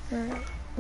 Alright.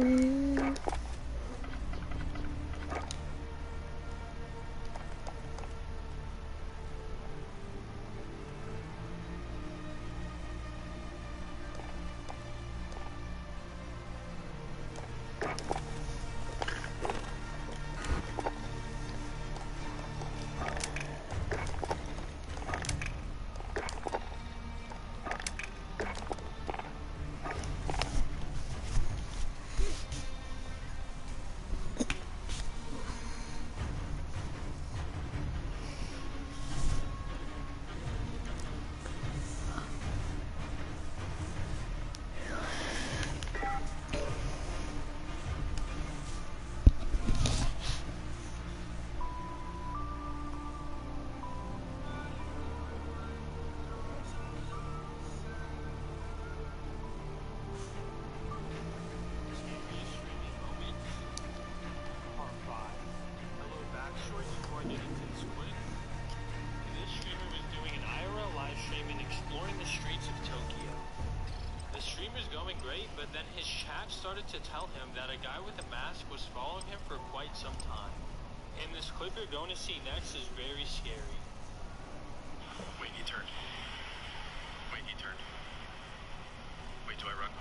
But then his chat started to tell him that a guy with a mask was following him for quite some time. And this clip you're going to see next is very scary. Wait, he turned. Wait, he turned. Wait, do I run?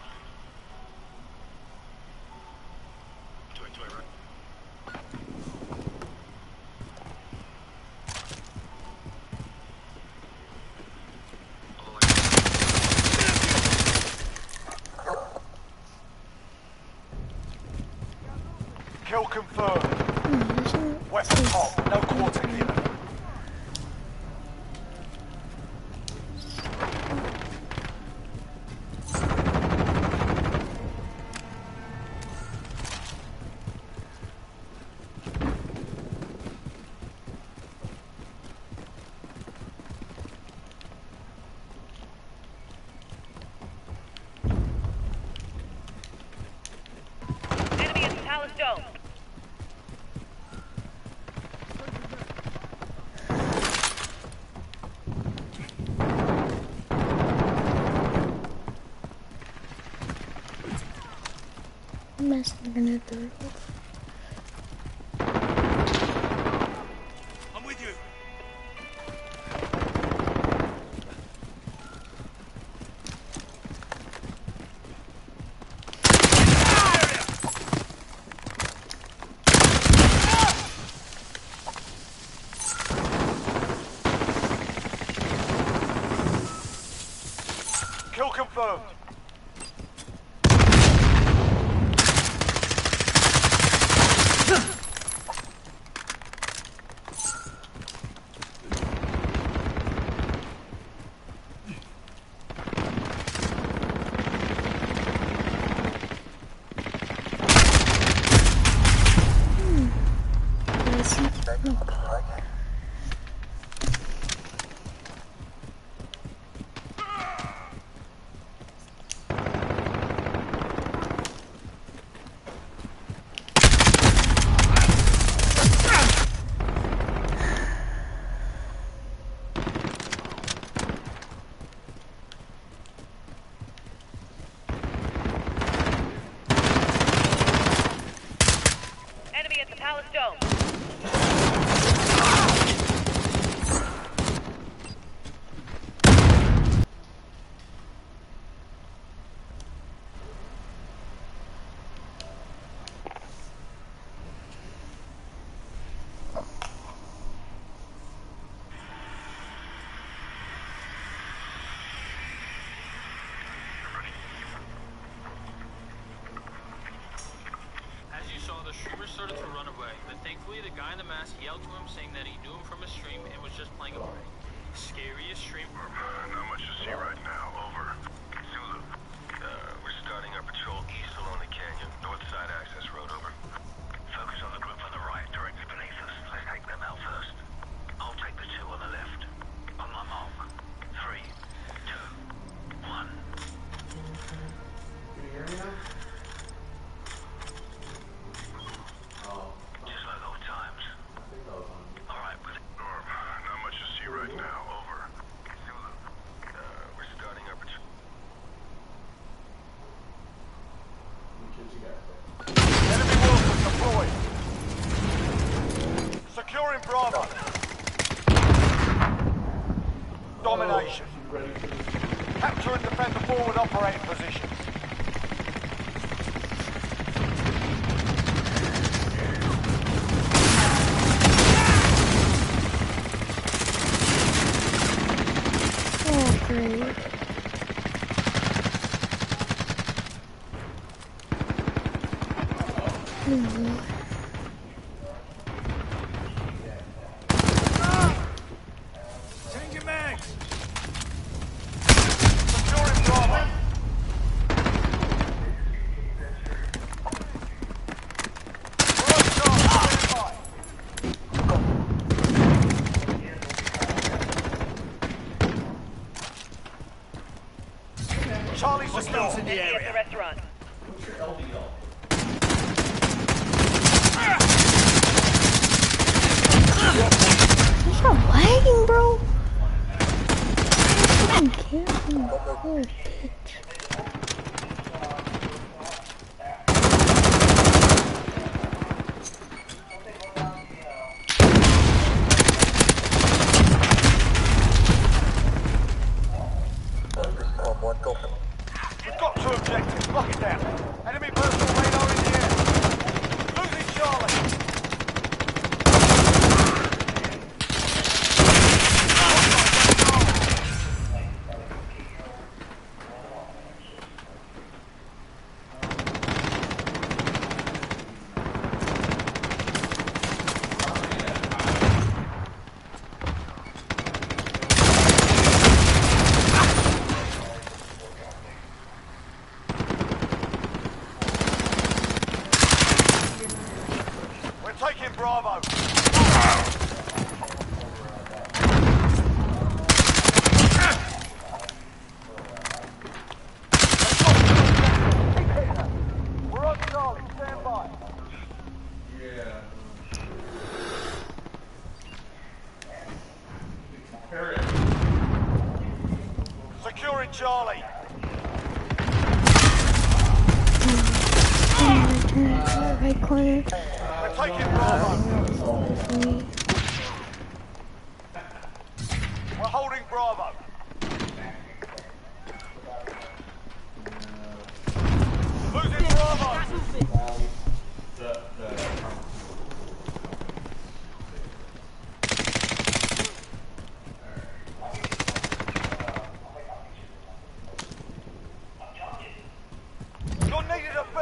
Do I run? Kill confirmed. West top, no quarter given. Enemy at the Palace Dome. Messing gonna do it. I'm with you. Kill confirmed. Enemy at the Palace Dome. As you saw, the streamer started to run away, but thankfully the guy in the mask yelled to him saying that he knew him from a stream and was just playing a prank. Scariest stream. Not much to see right now. Over. Zulu. We're starting our patrol east along the canyon. North side access road. Over. Focus on the group on the right, directly beneath us. Let's take them out first. I'll take the two on the left. On my mark. 3, 2, 1. Can you hear me now? Just like old times. I think that was on. Alright, with it. Not much to see right now. Over. Zulu. We're starting our patrol. Securing Bravo. Domination. Capture and defend the forward operating positions. Oh, great. Changing mags. Securing Bravo. We're on target. Stand by. Charlie secure. Enemy at the restaurant. Stop lagging, bro. I don't care. Oh, bitch. We've got two objectives. Lock it down. Enemy personal radar in the air. Losing Charlie. We're taking Bravo. We're on Charlie. Stand by. Securing Charlie. Right corner. We're taking Bravo. We're holding Bravo. Losing Bravo. You're needed at B.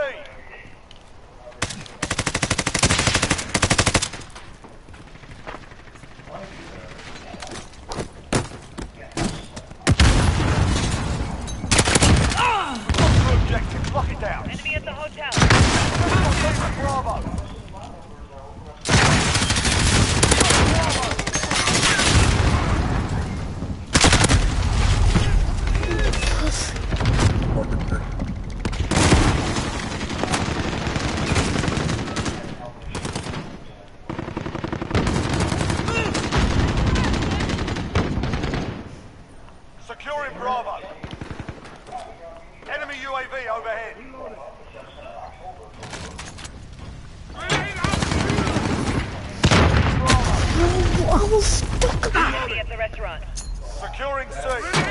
Objective, lock it down. Enemy at the hotel. Bravo. Securing Bravo. Enemy UAV overhead. I was stuck. Enemy at the restaurant. Securing C.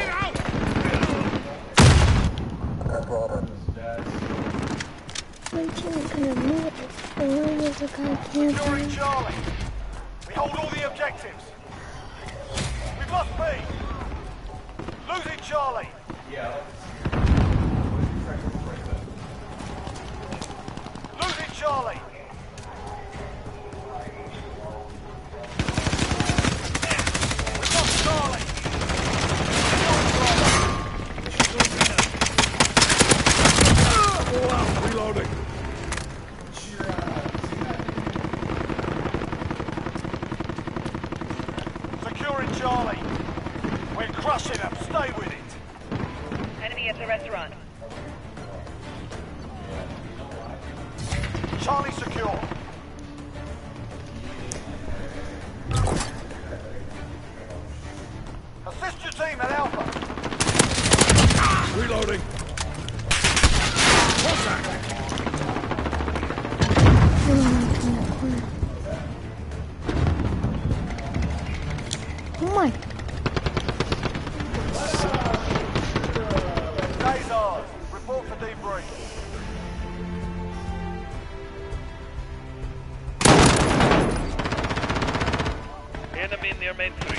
My team couldn't move it. The line is a goddamn Securing thing. Charlie. We hold all the objectives. We've lost B. Losing Charlie. Losing Charlie. We've lost Charlie. Reloading. Securing Charlie. We're crushing them. Stay with it. Enemy at the restaurant. Charlie secure. Assist your team at Alpha. Reloading. enemy near Main Street.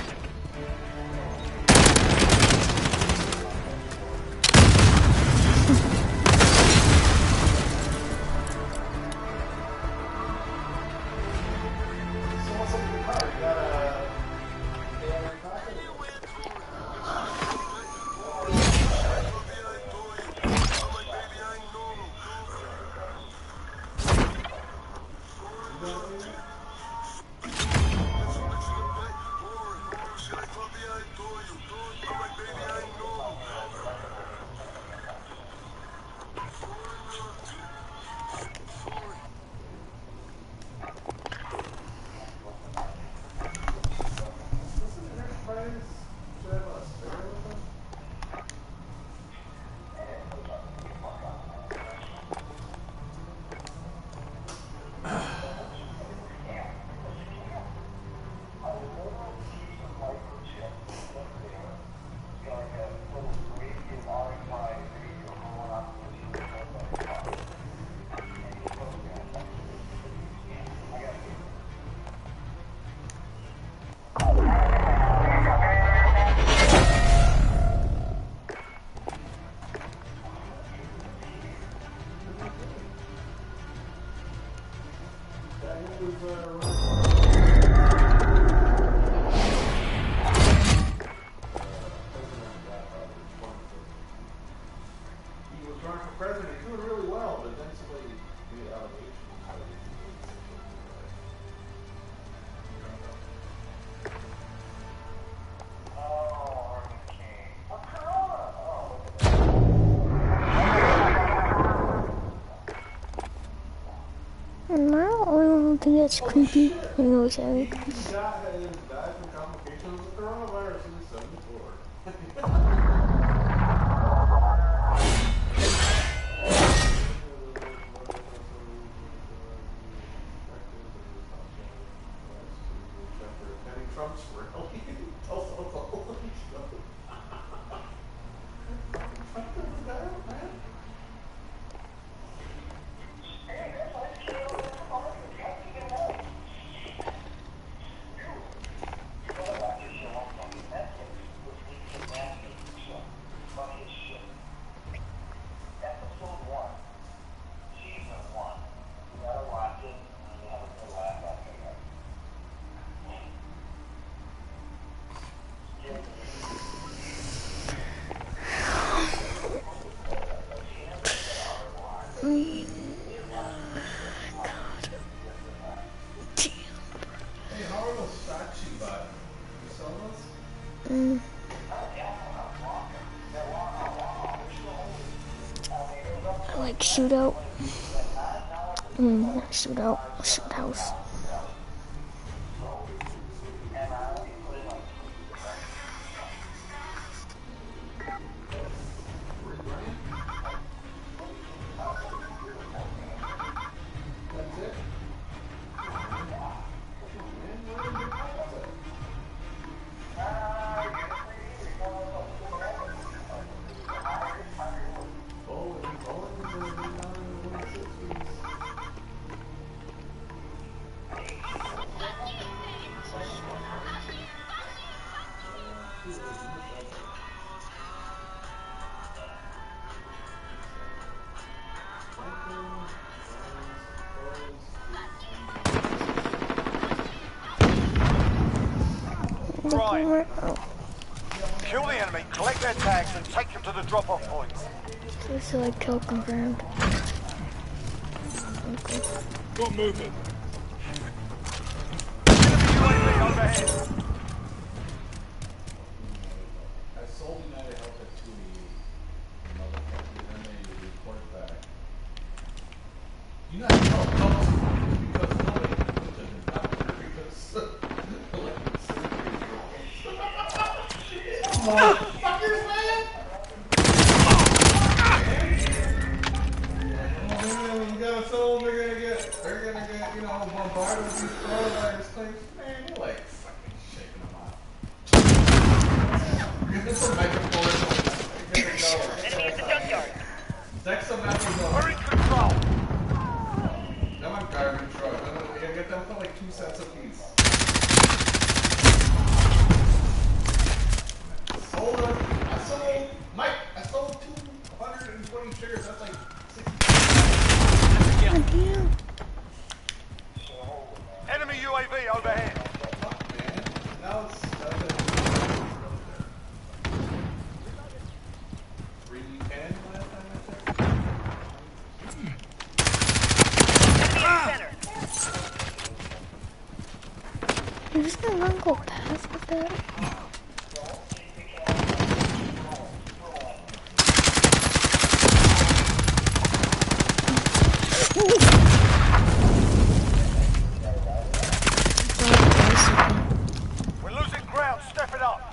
And I don't think that's creepy. I know it's like. I like shootout. Shoot house. Right. Kill the enemy, collect their tags, and take them to the drop-off points. Just like kill confirmed. Okay. Got movement. Enemy UAV overhead. I sold United Health at 288. Then they report back. United Health helps because nobody puts it in doctor because motherfuckers, man! You gotta tell them they're gonna get, you know, bombarded with these coronavirus things. Man, you're like fucking shaking them off. Give them some microphone. Enemy at the junkyard. Next some microphone. We're in control. Them on garbage truck. We gotta get them for like 2 cents a piece. I'm just gonna not go past with that. We're losing ground. Step it up.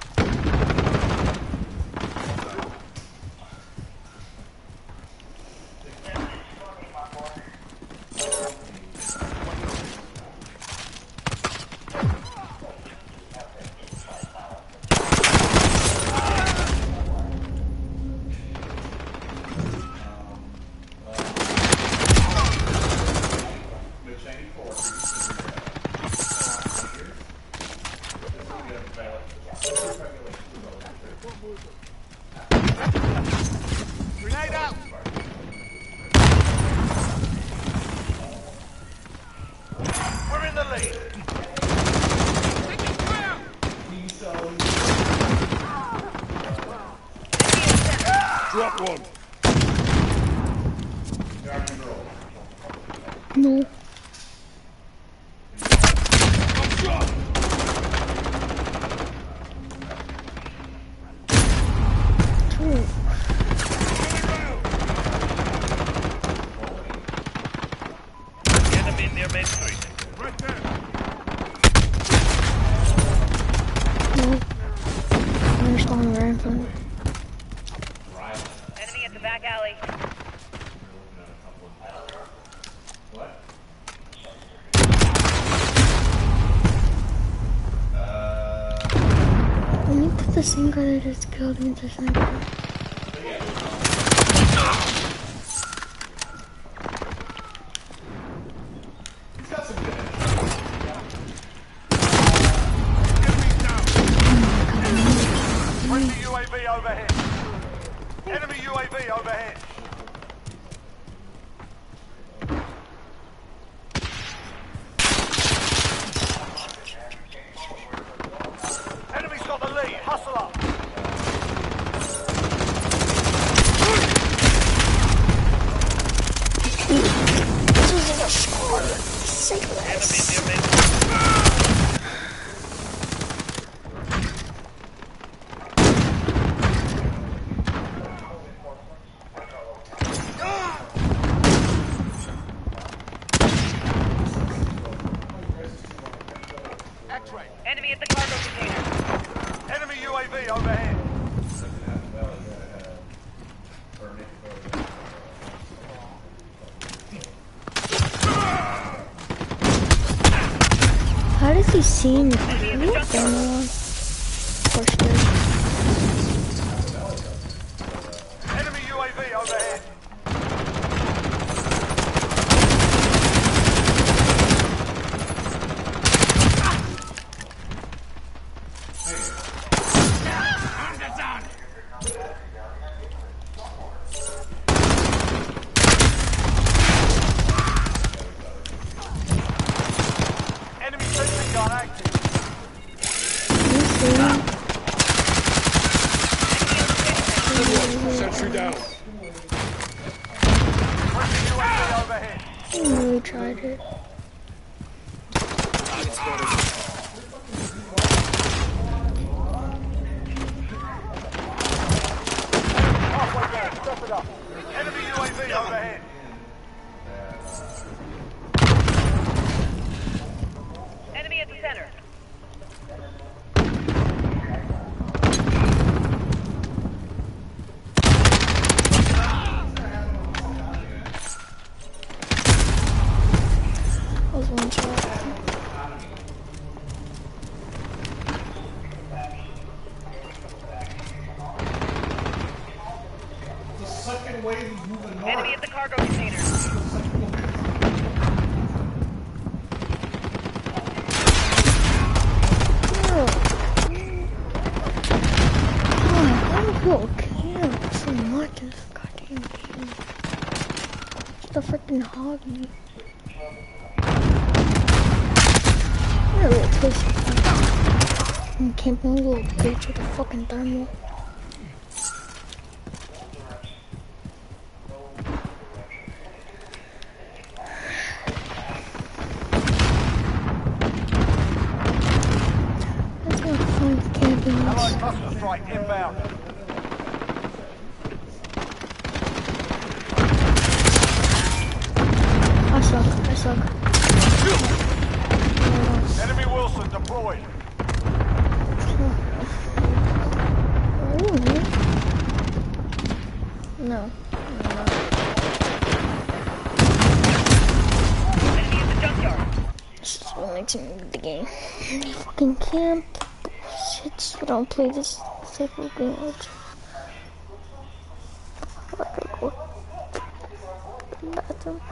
Grenade out. We're in the lead. Drop one. No. I'm shot. True. Enemy near Main Street. Right there. No. I'm just going right in front. Enemy at the back alley. Let me put the same guy that just killed me to sniper. Friendly UAV overhead. Enemy UAV overhead. Enemy's got the lead. Hustle up. This was in a squad. Say less. Enemy near Main Street. Enemy at the cargo container. Enemy UAV overhead. How does he see me? Enemy in the What's going junkyard. on? Push this. Enemy UAV overhead. Enemy sentry gun active. Sentry down. Friendly UAV overhead. I really tried it. Halfway there. Step it up. Enemy UAV overhead. Enemy at the center. I was one shot. The second wave is moving north. Enemy at the cargo container. Can't so much in this goddamn game. It's a freaking hobby. You're a little pussy. I'm camping a little bitch with a fucking thermal. Cluster strike inbound. I suck. Enemy Wilson deployed. No. Enemy in the junkyard. This is what makes me good the game. Fucking camp. Shit, we don't play this type of game. Okay, cool. Bathroom.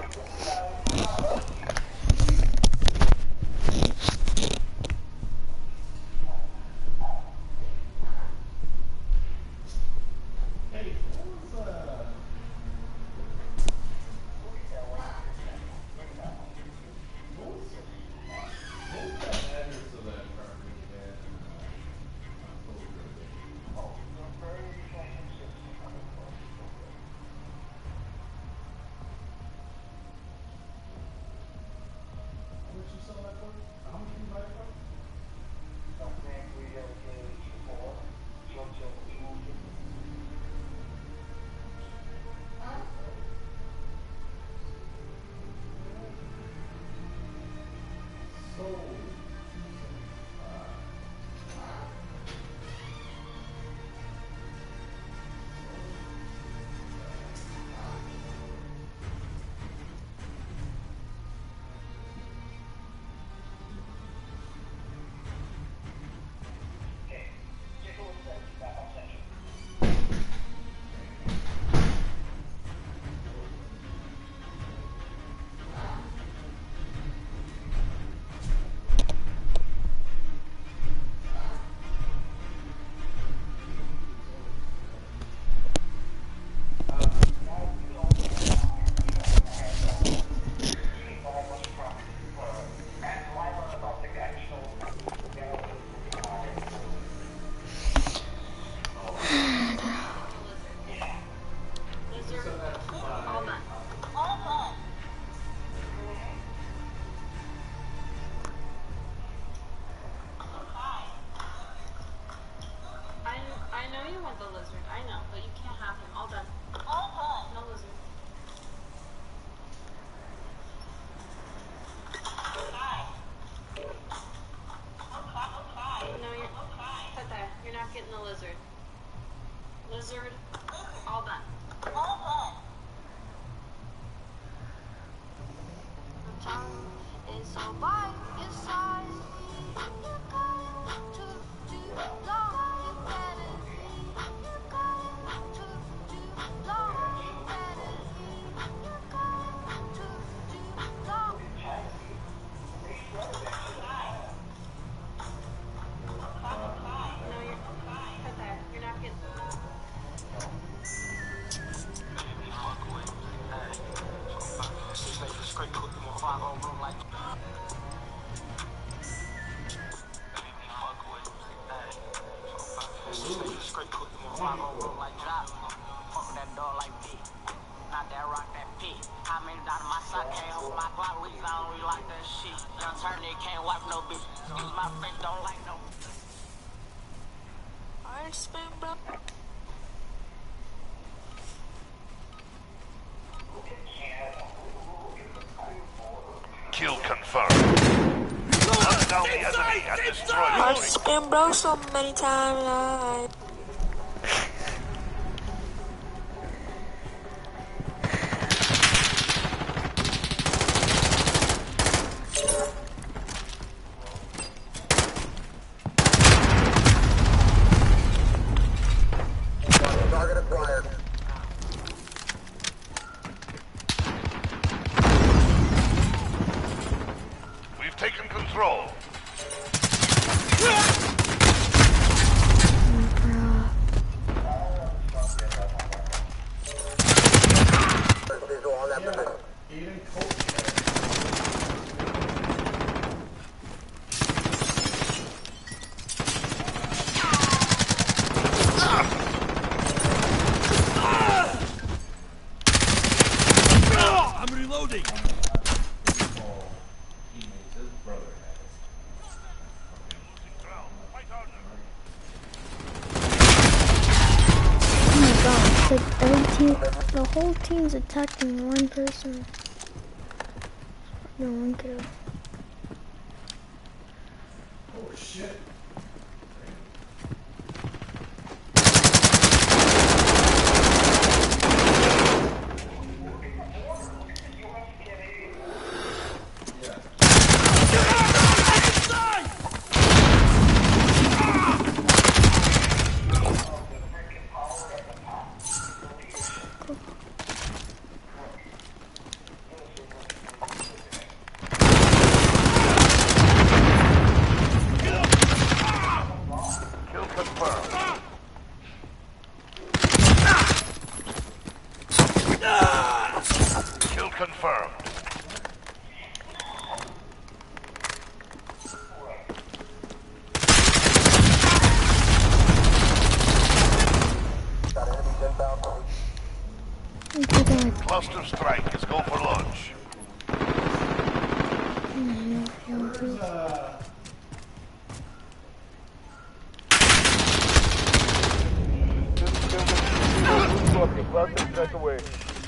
Lizard, all done. The tongue is so bite inside. You're going too long. You better leave. You're going too long. You better leave. You're going too long. No, you're cut that. You're not getting. Kill confirmed. Hunt down the enemy and destroy I've the spam bro so many times. target acquired. We've taken control. I'm reloading. whole team's attacking one person. No one kill. Oh shit. Kill confirmed. Cluster strike is go for launch. Cluster strike away.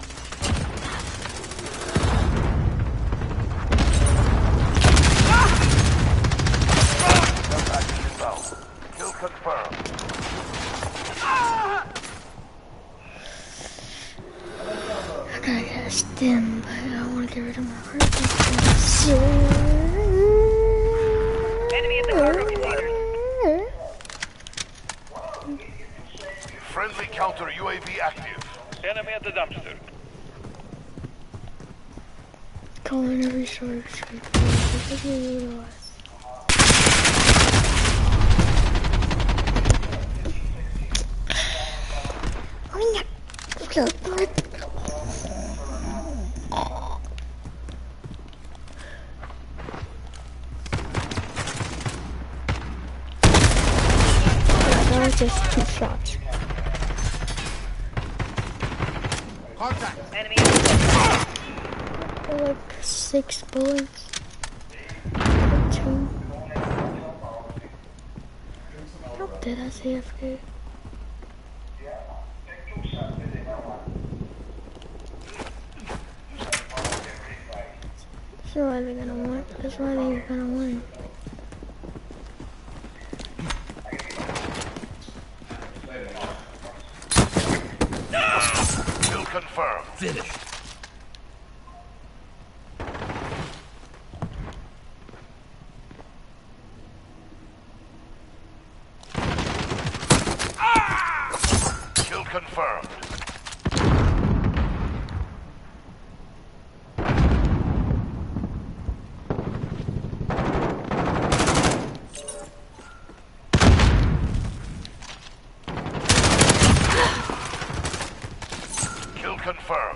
Kill confirmed. I gotta get a stim, but I don't want to get rid of my heart. Enemy at the cargo containers. Friendly counter UAV active. Enemy at the dumpster. Calling every short street. That was just 2 shots. Contact. Enemy at the center. Like 6 bullets. 2. How did I say AFK? That's why they're gonna win. That's why they're gonna win. Kill confirmed. Finished. Kill confirmed. Kill confirmed.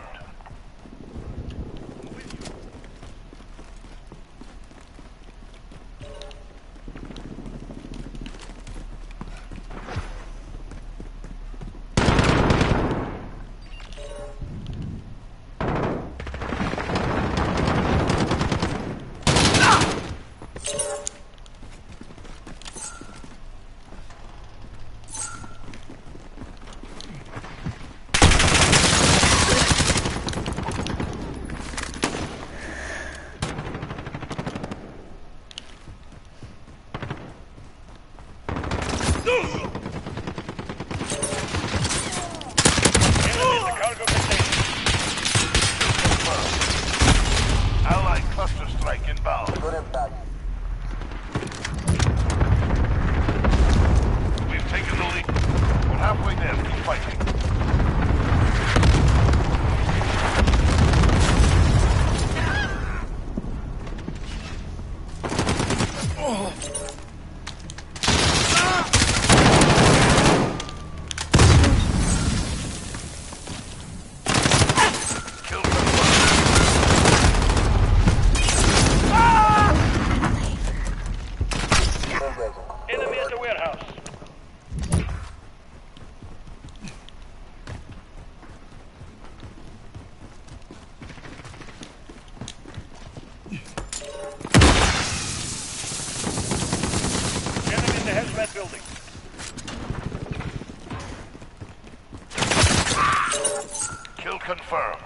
Allied cluster strike inbound. Good impact. We've taken the lead. We're halfway there. Keep fighting. Kill Enemy at the warehouse. Enemy in the hazmat building. Kill confirmed.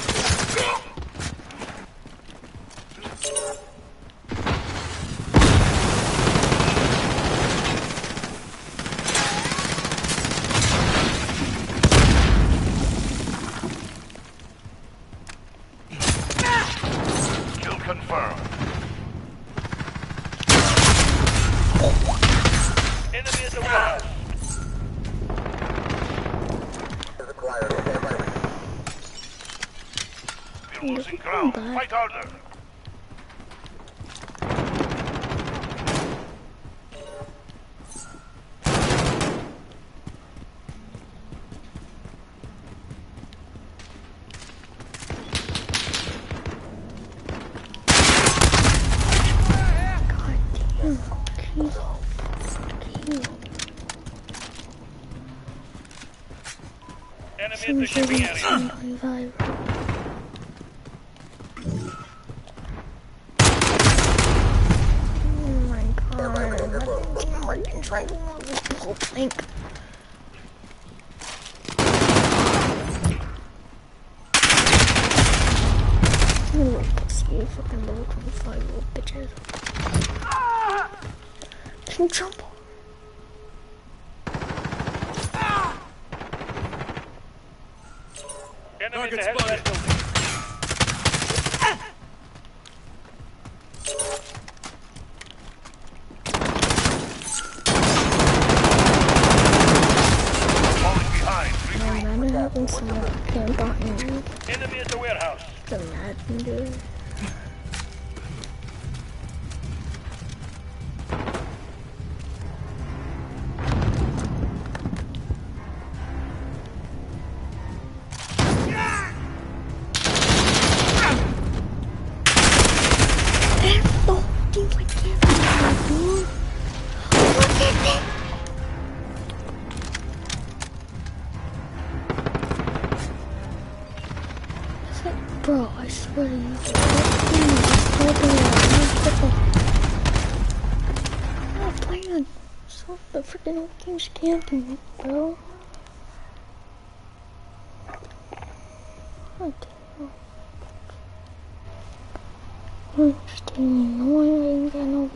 Kill confirmed. Enemy at the warehouse. We're losing ground. Fight harder. Enemy at the shipping area. Oh my god, I'm trying to the whole thing. You little pussy, you fucking level 25 little bitches. Can jump on? Enemy at the head of that building. Falling behind. I'm rather having someone camp on me Enemy at the warehouse. than that, dude. Bro, I swear to you, I'm not playing. So the freaking old game's camping, bro. What the hell? I'm just annoying. I ain't got no